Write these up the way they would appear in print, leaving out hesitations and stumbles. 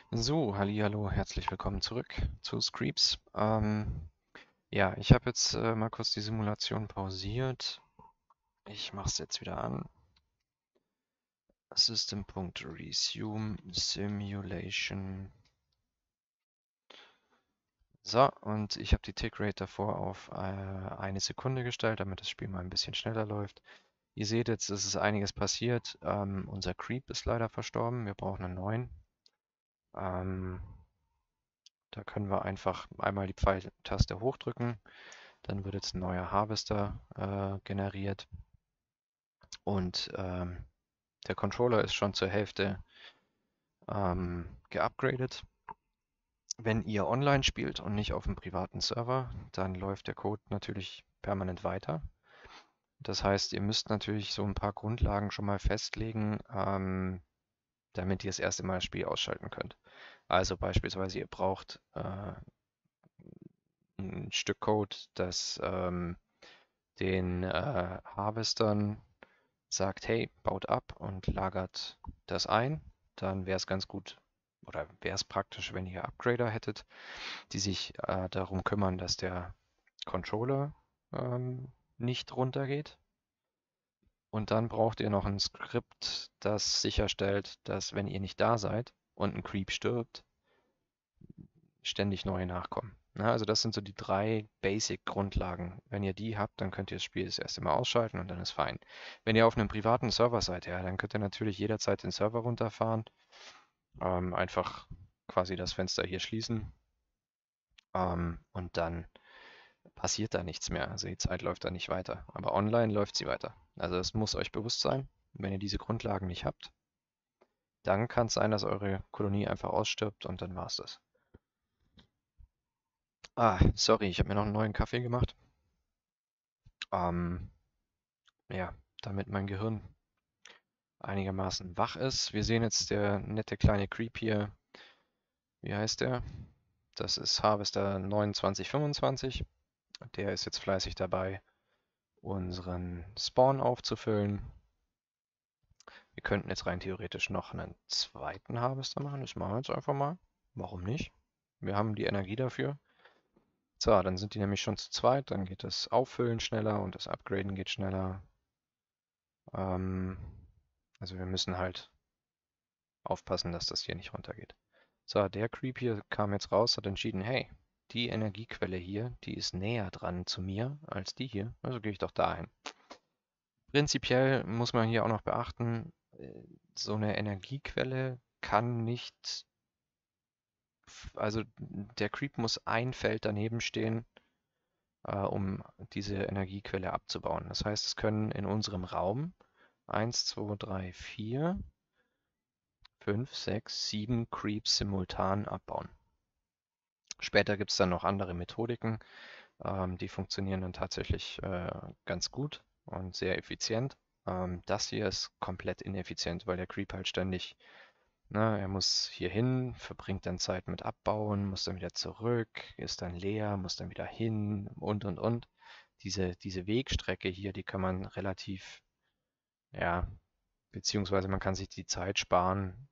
So, hallihallo, herzlich willkommen zurück zu Screeps. Ja, ich habe jetzt mal kurz die Simulation pausiert. Ich mache es jetzt wieder an. System.resume Simulation. So, und ich habe die Tickrate davor auf 1 Sekunde gestellt, damit das Spiel mal ein bisschen schneller läuft. Ihr seht jetzt, es ist einiges passiert. Unser Creep ist leider verstorben. Wir brauchen einen neuen. Ähm, Da können wir einfach einmal die Pfeiltaste hochdrücken. Dann wird jetzt ein neuer Harvester generiert und der Controller ist schon zur Hälfte geupgradet. Wenn ihr online spielt und nicht auf einem privaten Server, dann läuft der Code natürlich permanent weiter. Das heißt, ihr müsst natürlich so ein paar Grundlagen schon mal festlegen, damit ihr das erste Mal das Spiel ausschalten könnt. Also beispielsweise, ihr braucht ein Stück Code, das den Harvestern sagt, hey, baut ab und lagert das ein, dann wäre es ganz gut oder wäre es praktisch, wenn ihr Upgrader hättet, die sich darum kümmern, dass der Controller nicht runtergeht. Und dann braucht ihr noch ein Skript, das sicherstellt, dass wenn ihr nicht da seid und ein Creep stirbt, ständig neue nachkommen. Na, also das sind so die drei Basic-Grundlagen. Wenn ihr die habt, dann könnt ihr das Spiel das erste Mal ausschalten und dann ist fein. Wenn ihr auf einem privaten Server seid, ja, dann könnt ihr natürlich jederzeit den Server runterfahren, einfach quasi das Fenster hier schließen, und dann passiert da nichts mehr. Also die Zeit läuft da nicht weiter. Aber online läuft sie weiter. Also das muss euch bewusst sein. Wenn ihr diese Grundlagen nicht habt, dann kann es sein, dass eure Kolonie einfach ausstirbt und dann war's das. Ah, sorry, ich habe mir noch einen neuen Kaffee gemacht. Ähm, ja, damit mein Gehirn einigermaßen wach ist. Wir sehen jetzt der nette kleine Creep hier. Wie heißt der? Das ist Harvester 2925. Der ist jetzt fleißig dabei, unseren Spawn aufzufüllen. Wir könnten jetzt rein theoretisch noch einen zweiten Harvester machen. Das machen wir jetzt einfach mal. Warum nicht? Wir haben die Energie dafür. So, dann sind die nämlich schon zu zweit. Dann geht das Auffüllen schneller und das Upgraden geht schneller. Ähm, also wir müssen halt aufpassen, dass das hier nicht runtergeht. So, der Creep hier kam jetzt raus, hat entschieden, hey, die Energiequelle hier, die ist näher dran zu mir als die hier, also gehe ich doch dahin. Prinzipiell muss man hier auch noch beachten, so eine Energiequelle kann nicht, also der Creep muss ein Feld daneben stehen, um diese Energiequelle abzubauen. Das heißt, es können in unserem Raum 1, 2, 3, 4, 5, 6, 7 Creeps simultan abbauen. Später gibt es dann noch andere Methodiken, die funktionieren dann tatsächlich ganz gut und sehr effizient. Das hier ist komplett ineffizient, weil der Creep halt ständig, ne, er muss hier hin, verbringt dann Zeit mit Abbauen, muss dann wieder zurück, ist dann leer, muss dann wieder hin und. Diese Wegstrecke hier, die kann man relativ, ja, beziehungsweise man kann sich die Zeit sparen,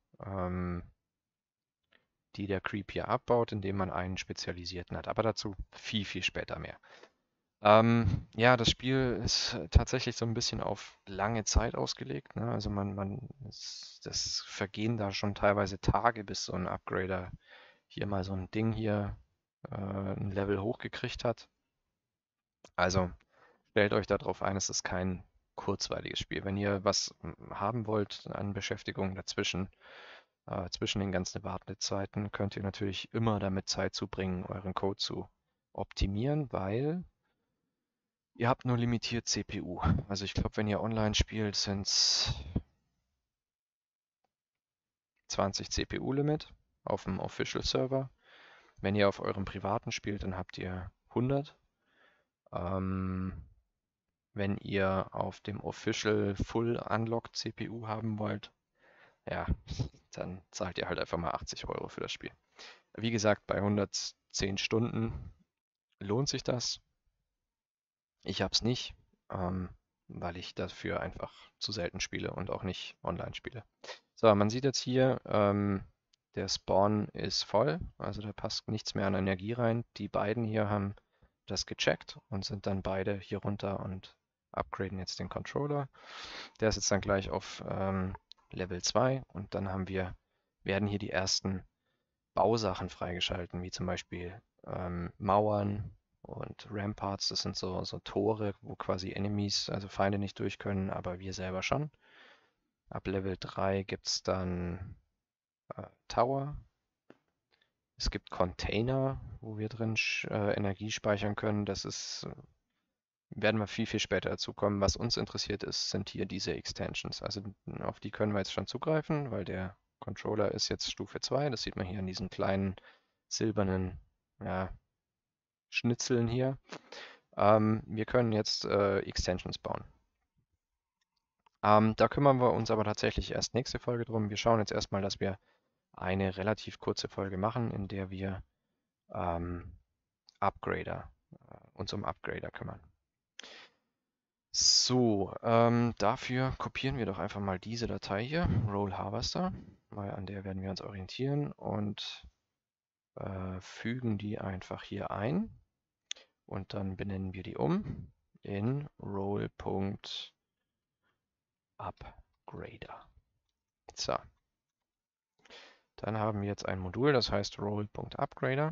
die der Creep hier abbaut, indem man einen spezialisierten hat. Aber dazu viel, viel später mehr. Ja, das Spiel ist tatsächlich so ein bisschen auf lange Zeit ausgelegt, ne? Also das vergehen da schon teilweise Tage, bis so ein Upgrader hier mal so ein Ding hier ein Level hochgekriegt hat. Also stellt euch darauf ein, es ist kein kurzweiliges Spiel. Wenn ihr was haben wollt an Beschäftigung dazwischen, zwischen den ganzen Wartezeiten, könnt ihr natürlich immer damit Zeit zubringen, euren Code zu optimieren, weil ihr habt nur limitiert CPU. Also ich glaube, wenn ihr online spielt, sind es 20 CPU-Limit auf dem Official Server. Wenn ihr auf eurem privaten spielt, dann habt ihr 100. Ähm, Wenn ihr auf dem Official Full Unlocked CPU haben wollt, ja, dann zahlt ihr halt einfach mal 80 € für das Spiel. Wie gesagt, bei 110 Stunden lohnt sich das. Ich habe es nicht, weil ich dafür einfach zu selten spiele und auch nicht online spiele. So, man sieht jetzt hier, Der Spawn ist voll, also da passt nichts mehr an Energie rein. Die beiden hier haben das gecheckt und sind dann beide hier runter und upgraden jetzt den Controller. Der ist jetzt dann gleich auf Level 2 und dann werden hier die ersten Bausachen freigeschalten, wie zum Beispiel Mauern und Ramparts. Das sind so Tore, wo quasi Enemies, also Feinde nicht durch können, aber wir selber schon. Ab Level 3 gibt es dann Tower. Es gibt Container, wo wir drin Energie speichern können. Werden wir viel, viel später dazu kommen. Was uns interessiert ist, sind hier diese Extensions. Also auf die können wir jetzt schon zugreifen, weil der Controller ist jetzt Stufe 2. Das sieht man hier an diesen kleinen silbernen, ja, Schnitzeln hier. Wir können jetzt Extensions bauen. Da kümmern wir uns aber tatsächlich erst nächste Folge drum. Wir schauen jetzt erstmal, dass wir eine relativ kurze Folge machen, in der wir uns um Upgrader kümmern. So, dafür kopieren wir doch einfach mal diese Datei hier, Roll Harvester, weil an der werden wir uns orientieren und fügen die einfach hier ein und dann benennen wir die um in Roll.Upgrader. So, dann haben wir jetzt ein Modul, das heißt Roll.Upgrader.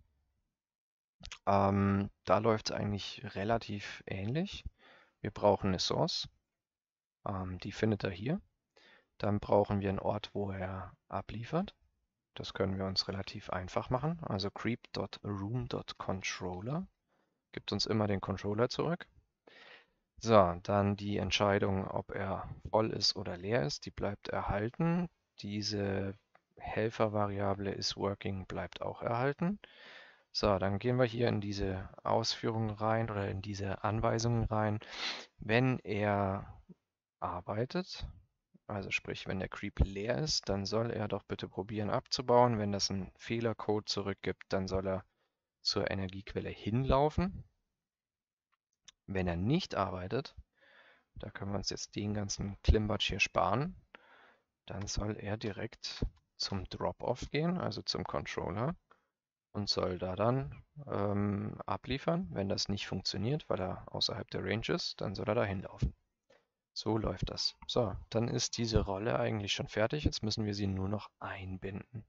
Da läuft es eigentlich relativ ähnlich. Wir brauchen eine Source, die findet er hier. Dann brauchen wir einen Ort, wo er abliefert. Das können wir uns relativ einfach machen. Also creep.room.controller gibt uns immer den Controller zurück. So, dann die Entscheidung, ob er voll ist oder leer ist, die bleibt erhalten. Diese Helfervariable isWorking bleibt auch erhalten. So, dann gehen wir hier in diese Ausführungen rein oder in diese Anweisungen rein. Wenn er arbeitet, also sprich, wenn der Creep leer ist, dann soll er doch bitte probieren abzubauen. Wenn das einen Fehlercode zurückgibt, dann soll er zur Energiequelle hinlaufen. Wenn er nicht arbeitet, da können wir uns jetzt den ganzen Klimbatsch hier sparen, dann soll er direkt zum Drop-Off gehen, also zum Controller und soll da dann abliefern. Wenn das nicht funktioniert, weil er außerhalb der Range ist, dann soll er da hinlaufen. So läuft das. So, dann ist diese Rolle eigentlich schon fertig. Jetzt müssen wir sie nur noch einbinden.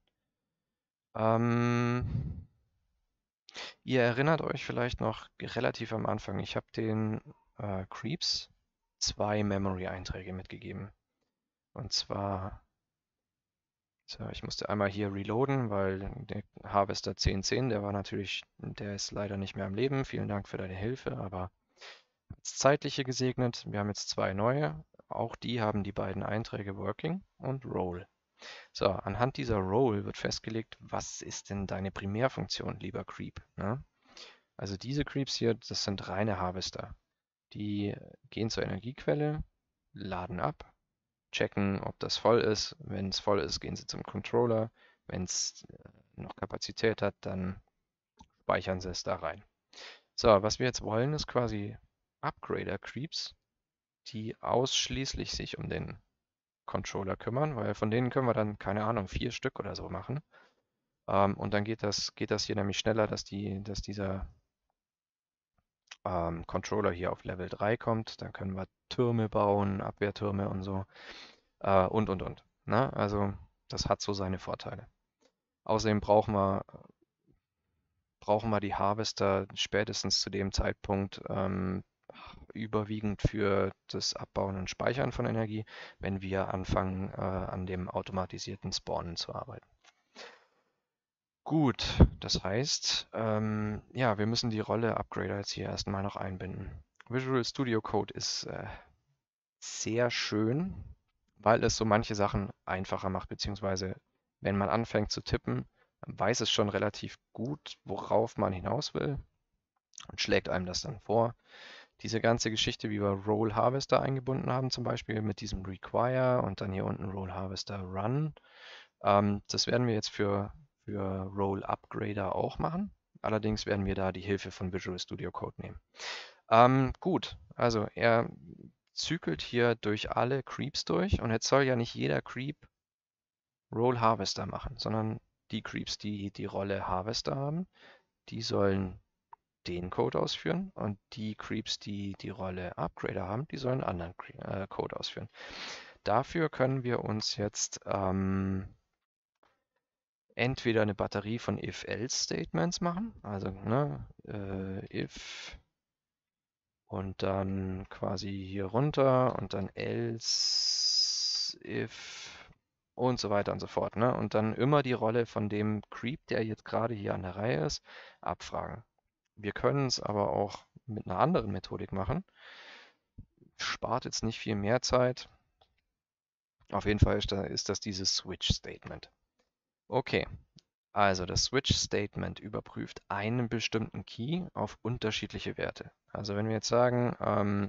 Ihr erinnert euch vielleicht noch relativ am Anfang, ich habe den Creeps 2 Memory-Einträge mitgegeben. Und zwar, so, ich musste einmal hier reloaden, weil der Harvester 1010, der ist leider nicht mehr am Leben. Vielen Dank für deine Hilfe, aber als zeitliche gesegnet. Wir haben jetzt 2 neue. Auch die haben die beiden Einträge Working und Roll. So, anhand dieser Roll wird festgelegt, was ist denn deine Primärfunktion, lieber Creep, ne? Also diese Creeps hier, das sind reine Harvester. Die gehen zur Energiequelle, laden ab, checken, ob das voll ist. Wenn es voll ist, gehen sie zum Controller. Wenn es noch Kapazität hat, dann speichern sie es da rein. So, was wir jetzt wollen, ist quasi Upgrader-Creeps, die ausschließlich sich um den Controller kümmern, weil von denen können wir dann, keine Ahnung, 4 Stück oder so machen. Und dann geht das hier nämlich schneller, dass dieser Controller hier auf Level 3 kommt. Dann können wir Türme bauen, Abwehrtürme und so. Und. Ne? Also das hat so seine Vorteile. Außerdem brauchen wir die Harvester spätestens zu dem Zeitpunkt überwiegend für das Abbauen und Speichern von Energie, wenn wir anfangen, an dem automatisierten Spawnen zu arbeiten. Gut, das heißt, ja, wir müssen die Rolle Upgrader jetzt hier erstmal noch einbinden. Visual Studio Code ist sehr schön, weil es so manche Sachen einfacher macht, beziehungsweise wenn man anfängt zu tippen, weiß es schon relativ gut, worauf man hinaus will und schlägt einem das dann vor. Diese ganze Geschichte, wie wir Roll Harvester eingebunden haben, zum Beispiel mit diesem Require und dann hier unten Roll Harvester Run, das werden wir jetzt für Roll Upgrader auch machen. Allerdings werden wir da die Hilfe von Visual Studio Code nehmen. Gut, also er zykelt hier durch alle Creeps durch und jetzt soll ja nicht jeder Creep Roll Harvester machen, sondern die Creeps, die die Rolle Harvester haben, die sollen den Code ausführen und die Creeps, die die Rolle Upgrader haben, die sollen einen anderen Code ausführen. Dafür können wir uns jetzt entweder eine Batterie von If-Else-Statements machen, also ne, if und dann quasi hier runter und dann else, if und so weiter und so fort. Ne? Und dann immer die Rolle von dem Creep, der jetzt gerade hier an der Reihe ist, abfragen. Wir können es aber auch mit einer anderen Methodik machen. Spart jetzt nicht viel mehr Zeit. Auf jeden Fall ist das dieses Switch-Statement. Okay, also das Switch-Statement überprüft einen bestimmten Key auf unterschiedliche Werte. Also wenn wir jetzt sagen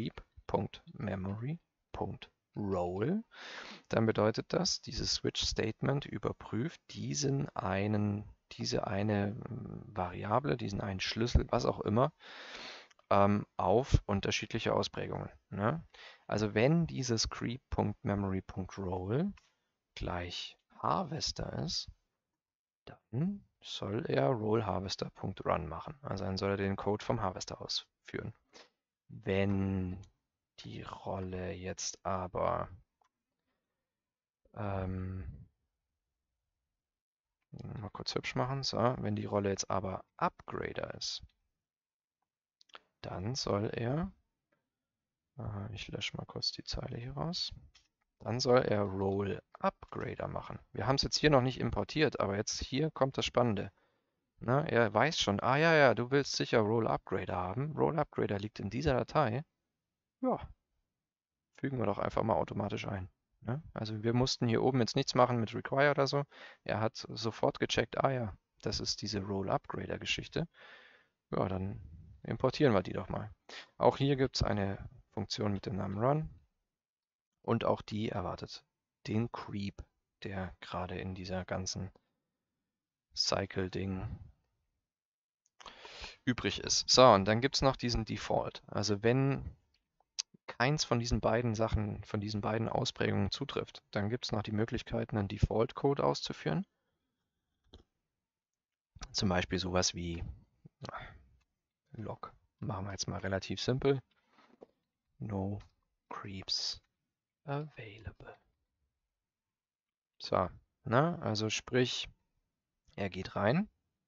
creep.memory.roll, dann bedeutet das, dieses Switch-Statement überprüft diese eine Variable, diesen einen Schlüssel, was auch immer, auf unterschiedliche Ausprägungen. Ne? Also wenn dieses creep.memory.roll gleich Harvester ist, dann soll er rollHarvester.run machen. Also dann soll er den Code vom Harvester ausführen. Wenn die Rolle jetzt aber mal kurz hübsch machen. So, wenn die Rolle jetzt aber Upgrader ist, dann soll er, ich lösche mal kurz die Zeile hier raus, dann soll er Roll Upgrader machen. Wir haben es jetzt hier noch nicht importiert, aber jetzt hier kommt das Spannende. Na, er weiß schon, ah ja, ja, du willst sicher Roll Upgrader haben. Roll Upgrader liegt in dieser Datei. Ja, fügen wir doch einfach mal automatisch ein. Ne? Also wir mussten hier oben jetzt nichts machen mit Require oder so. Er hat sofort gecheckt, ah ja, das ist diese Roll Upgrader Geschichte. Ja, dann importieren wir die doch mal. Auch hier gibt es eine Funktion mit dem Namen Run und auch die erwartet den Creep, der gerade in dieser ganzen Cycle-Ding übrig ist. So, und dann gibt es noch diesen Default. Also wenn keins von diesen beiden Sachen, von diesen beiden Ausprägungen zutrifft, dann gibt es noch die Möglichkeit, einen Default-Code auszuführen. Zum Beispiel sowas wie log. Machen wir jetzt mal relativ simpel. No creeps available. So, na, also sprich, er geht rein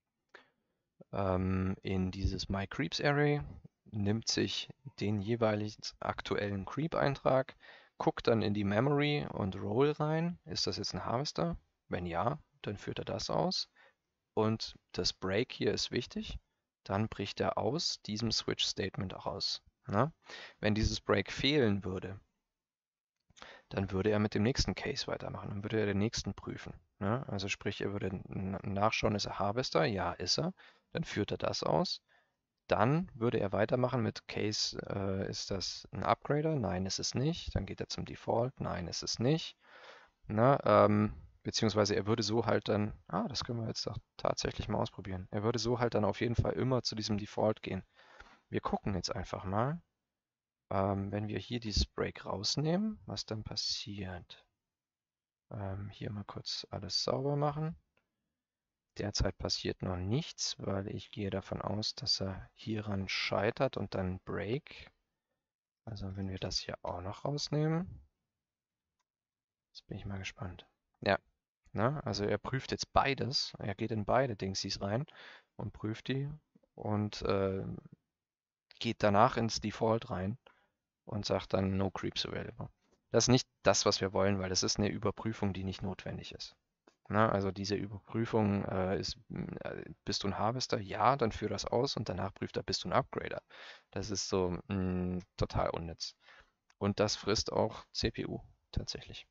in dieses myCreeps-Array, nimmt sich den jeweils aktuellen Creep-Eintrag, guckt dann in die Memory und Roll rein. Ist das jetzt ein Harvester? Wenn ja, dann führt er das aus. Und das Break hier ist wichtig. Dann bricht er aus diesem Switch-Statement auch aus. Na? Wenn dieses Break fehlen würde, dann würde er mit dem nächsten Case weitermachen. Dann würde er den nächsten prüfen. Ne? Also sprich, er würde nachschauen, ist er Harvester? Ja, ist er. Dann führt er das aus. Dann würde er weitermachen mit Case, ist das ein Upgrader? Nein, ist es nicht. Dann geht er zum Default. Nein, ist es nicht. Na, beziehungsweise er würde so halt dann, das können wir jetzt doch tatsächlich mal ausprobieren. Er würde so halt dann auf jeden Fall immer zu diesem Default gehen. Wir gucken jetzt einfach mal, wenn wir hier dieses Break rausnehmen, was dann passiert. Hier mal kurz alles sauber machen. Derzeit passiert noch nichts, weil ich gehe davon aus, dass er hieran scheitert und dann Break. Also wenn wir das hier auch noch rausnehmen. Jetzt bin ich mal gespannt. Ja, ne? Also er prüft jetzt beides. Er geht in beide Dingsies rein und prüft die und geht danach ins Default rein und sagt dann No Creeps Available. Das ist nicht das, was wir wollen, weil das ist eine Überprüfung, die nicht notwendig ist. Na, also diese Überprüfung ist, bist du ein Harvester? Ja, dann führ das aus und danach prüft er, bist du ein Upgrader. Das ist so total unnütz. Und das frisst auch CPU tatsächlich.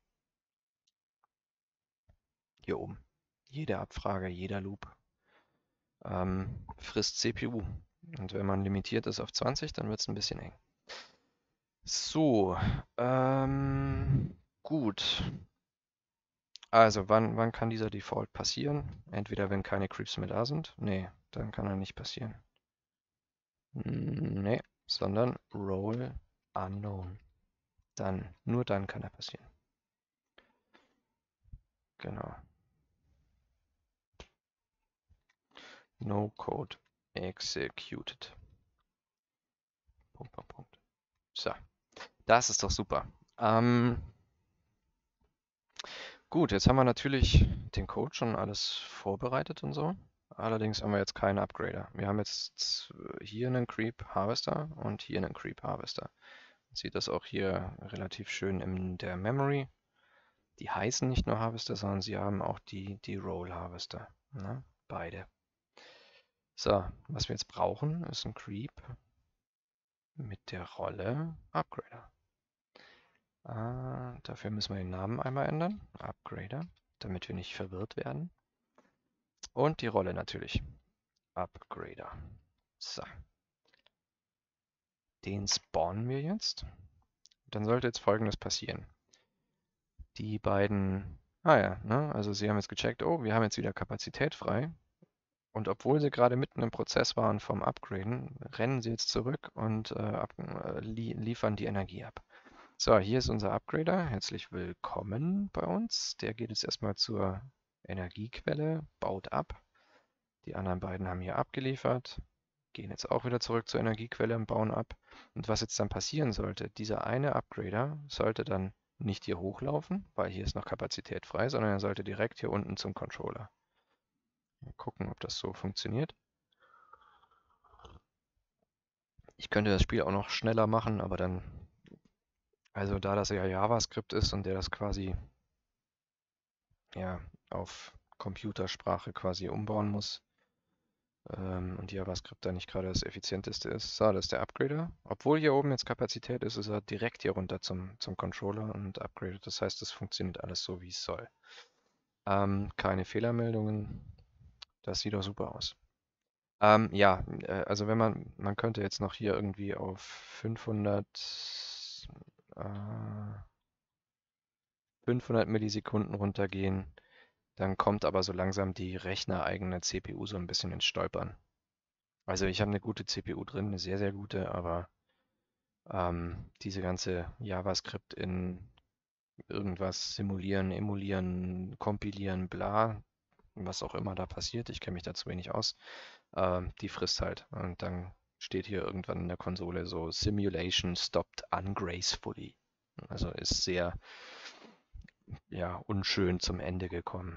Hier oben. Jede Abfrage, jeder Loop frisst CPU. Und wenn man limitiert ist auf 20, dann wird es ein bisschen eng. So, gut. Also, wann kann dieser Default passieren? Entweder wenn keine Creeps mehr da sind. Nee, dann kann er nicht passieren. Nee, sondern Roll Unknown. Nur dann kann er passieren. Genau. No code executed. Punkt, Punkt, Punkt. So, das ist doch super. Gut, jetzt haben wir natürlich den Code schon alles vorbereitet und so. Allerdings haben wir jetzt keinen Upgrader. Wir haben jetzt hier einen Creep Harvester und hier einen Creep Harvester. Man sieht das auch hier relativ schön in der Memory. Die heißen nicht nur Harvester, sondern sie haben auch die Roll Harvester. Ne? Beide. So, was wir jetzt brauchen, ist ein Creep mit der Rolle Upgrader. Dafür müssen wir den Namen einmal ändern. Upgrader, damit wir nicht verwirrt werden. Und die Rolle natürlich. Upgrader. So. Den spawnen wir jetzt. Dann sollte jetzt Folgendes passieren. Die beiden, ja, ne, also sie haben jetzt gecheckt, oh, wir haben jetzt wieder Kapazität frei. Und obwohl sie gerade mitten im Prozess waren vom Upgraden, rennen sie jetzt zurück und liefern die Energie ab. So, hier ist unser Upgrader. Herzlich willkommen bei uns. Der geht jetzt erstmal zur Energiequelle, baut ab. Die anderen beiden haben hier abgeliefert, gehen jetzt auch wieder zurück zur Energiequelle und bauen ab. Und was jetzt dann passieren sollte, dieser eine Upgrader sollte dann nicht hier hochlaufen, weil hier ist noch Kapazität frei, sondern er sollte direkt hier unten zum Controller. Mal gucken, ob das so funktioniert. Ich könnte das Spiel auch noch schneller machen, aber dann, also da das ja JavaScript ist und der das quasi ja, auf Computersprache quasi umbauen muss, und JavaScript da nicht gerade das effizienteste ist. So, das ist der Upgrader. Obwohl hier oben jetzt Kapazität ist, ist er direkt hier runter zum Controller und upgradet. Das heißt, es funktioniert alles so, wie es soll. Keine Fehlermeldungen. Das sieht doch super aus. Ja, also wenn man könnte jetzt noch hier irgendwie auf 500 Millisekunden runtergehen. Dann kommt aber so langsam die rechnereigene CPU so ein bisschen ins Stolpern. Also ich habe eine gute CPU drin, eine sehr, sehr gute, aber diese ganze JavaScript in irgendwas simulieren, emulieren, kompilieren, bla, was auch immer da passiert, ich kenne mich da zu wenig aus, die frisst halt. Und dann steht hier irgendwann in der Konsole so Simulation stopped ungracefully. Also ist sehr, ja, unschön zum Ende gekommen.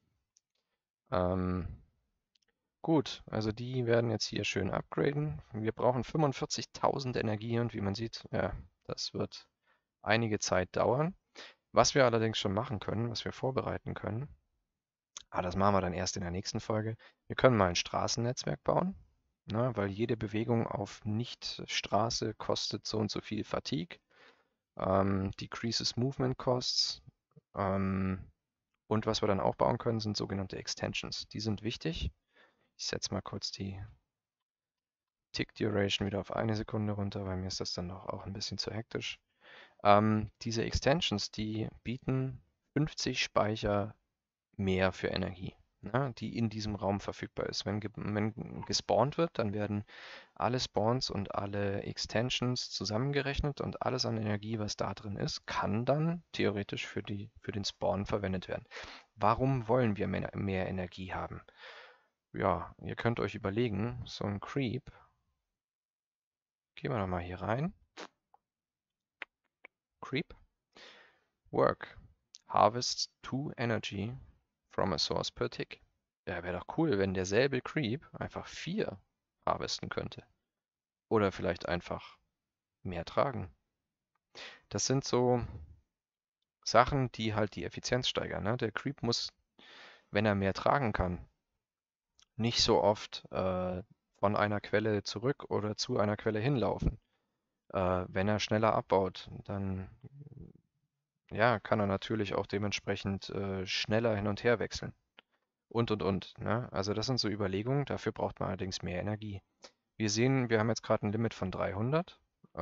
Ähm, Gut, also die werden jetzt hier schön upgraden. Wir brauchen 45.000 Energie und wie man sieht, ja, das wird einige Zeit dauern. Was wir allerdings schon machen können, was wir vorbereiten können, das machen wir dann erst in der nächsten Folge. Wir können mal ein Straßennetzwerk bauen, ne, weil jede Bewegung auf Nicht-Straße kostet so und so viel Fatigue, decreases Movement Costs. Und was wir dann auch bauen können, sind sogenannte Extensions. Die sind wichtig. Ich setze mal kurz die Tick Duration wieder auf 1 Sekunde runter, weil mir ist das dann doch auch ein bisschen zu hektisch. Diese Extensions, die bieten 50 Speicher mehr für Energie, ne, die in diesem Raum verfügbar ist. Wenn gespawnt wird, dann werden alle Spawns und alle Extensions zusammengerechnet und alles an Energie, was da drin ist, kann dann theoretisch für den Spawn verwendet werden. Warum wollen wir mehr Energie haben? Ja, ihr könnt euch überlegen, so ein Creep, gehen wir doch mal hier rein. Creep. Work. Harvests 2 energy from a source per tick. Ja, wäre doch cool, wenn derselbe Creep einfach 4 harvesten könnte. Oder vielleicht einfach mehr tragen. Das sind so Sachen, die halt die Effizienz steigern. Ne? Der Creep muss, wenn er mehr tragen kann, nicht so oft von einer Quelle zurück oder zu einer Quelle hinlaufen. Wenn er schneller abbaut, dann ja, kann er natürlich auch dementsprechend schneller hin und her wechseln. Und. Ne? Also das sind so Überlegungen, dafür braucht man allerdings mehr Energie. Wir sehen, wir haben jetzt gerade ein Limit von 300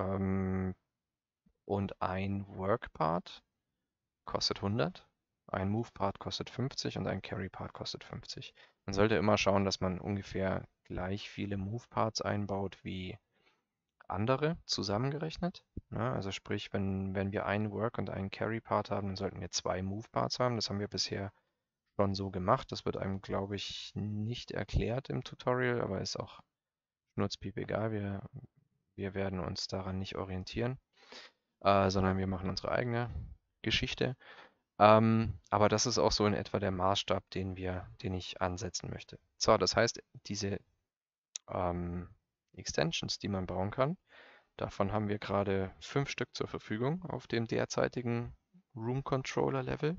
und ein Work-Part kostet 100, ein Move-Part kostet 50 und ein Carry-Part kostet 50. Man sollte immer schauen, dass man ungefähr gleich viele Move-Parts einbaut wie andere zusammengerechnet. Ne? Also sprich, wenn wir einen Work- und einen Carry-Part haben, dann sollten wir 2 Move-Parts haben. Das haben wir bisher schon so gemacht. Das wird einem, glaube ich, nicht erklärt im Tutorial, aber ist auch schnurzpiep egal. Wir werden uns daran nicht orientieren, sondern wir machen unsere eigene Geschichte. Aber das ist auch so in etwa der Maßstab, den ich ansetzen möchte. So, das heißt, diese Extensions, die man bauen kann, davon haben wir gerade 5 Stück zur Verfügung auf dem derzeitigen Room Controller Level.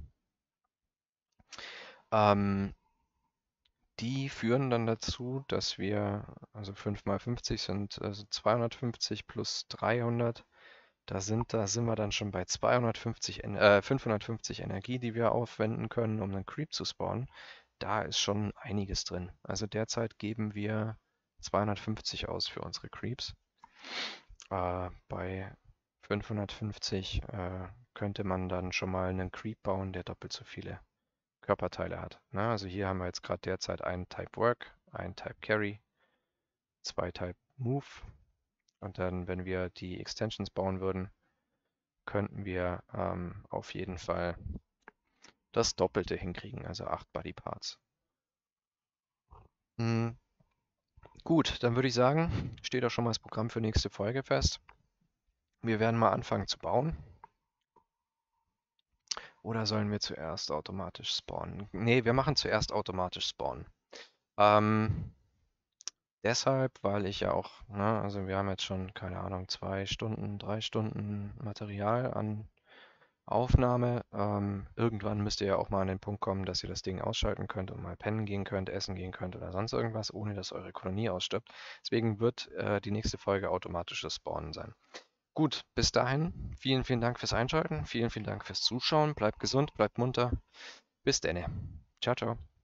Die führen dann dazu, dass wir, also 5 mal 50 sind also 250 plus 300, da sind wir dann schon bei 550 Energie, die wir aufwenden können, um einen Creep zu spawnen. Da ist schon einiges drin. Also derzeit geben wir 250 aus für unsere Creeps. Bei 550 könnte man dann schon mal einen Creep bauen, der doppelt so viele Körperteile hat. Ne? Also hier haben wir jetzt gerade derzeit einen Type Work, einen Type Carry, 2 Type Move. Und dann, wenn wir die Extensions bauen würden, könnten wir auf jeden Fall das Doppelte hinkriegen, also 8 Body Parts. Gut, dann würde ich sagen, steht auch schon mal das Programm für nächste Folge fest. Wir werden mal anfangen zu bauen. Oder sollen wir zuerst automatisch spawnen? Ne, wir machen zuerst automatisch spawnen. Deshalb, weil ich ja auch, ne, also wir haben jetzt schon, keine Ahnung, 2 Stunden, 3 Stunden Material an Aufnahme. Irgendwann müsst ihr ja auch mal an den Punkt kommen, dass ihr das Ding ausschalten könnt und mal pennen gehen könnt, essen gehen könnt oder sonst irgendwas, ohne dass eure Kolonie ausstirbt. Deswegen wird die nächste Folge automatisches Spawnen sein. Gut, bis dahin, vielen, vielen Dank fürs Einschalten, vielen, vielen Dank fürs Zuschauen. Bleibt gesund, bleibt munter. Bis denne. Ciao, ciao.